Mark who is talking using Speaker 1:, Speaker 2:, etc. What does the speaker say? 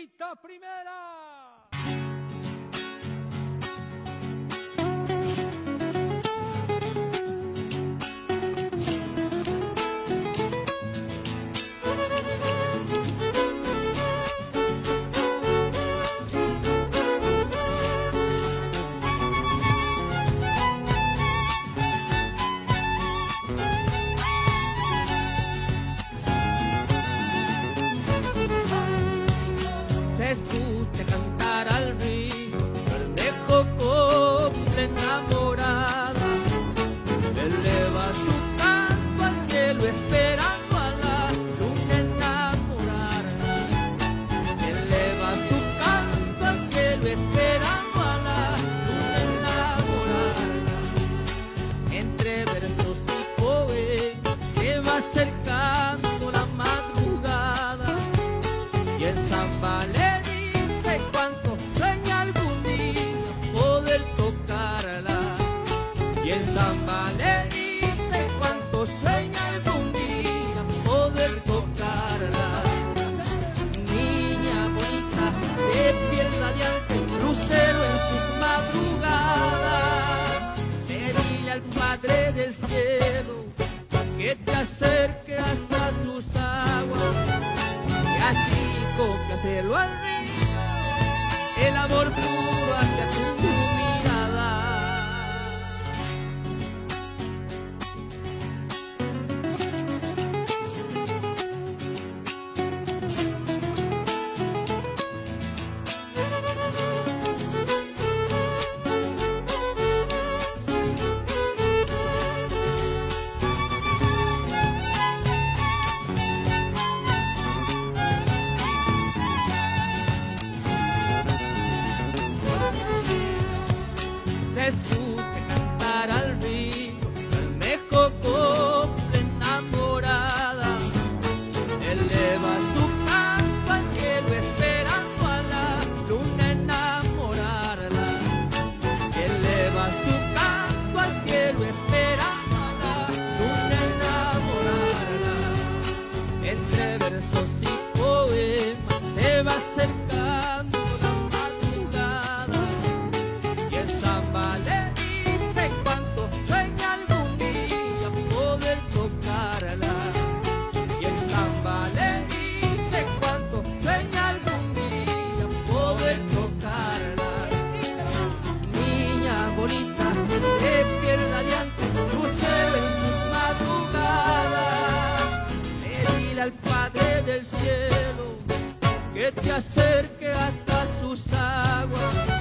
Speaker 1: Bonita Primera.
Speaker 2: Se escucha cantar al río, Bermejo copla enamorada, eleva su canto al cielo esperando a la luna enamorada, eleva su canto al cielo esperando a la luna enamorada. Entre versos y poemas se va acercando la madrugada y el samba le dice cuánto sueña algún día poder tocarla. Y el samba le dice cuánto sueña algún día poder tocarla. Niña bonita de piel radiante, lucero en sus madrugadas, pedile al Padre del Cielo que te acerque hasta sus aguas, que así cómpraselo al río, el amor puro hacia tu mirada. Se escucha cantar al río, Bermejo copla enamorada, eleva su canto al cielo esperando a la luna enamorarla, eleva su canto al cielo esperando a la luna enamorarla. Entre versos y poemas se va acercando la madrugada y el samba le dice cuánto sueña algún día poder tocarla. Y el samba le dice cuánto sueña algún día poder tocarla. Niña bonita de piel radiante, lucero en sus madrugadas, pedile al Padre del Cielo que te acerque hasta sus aguas,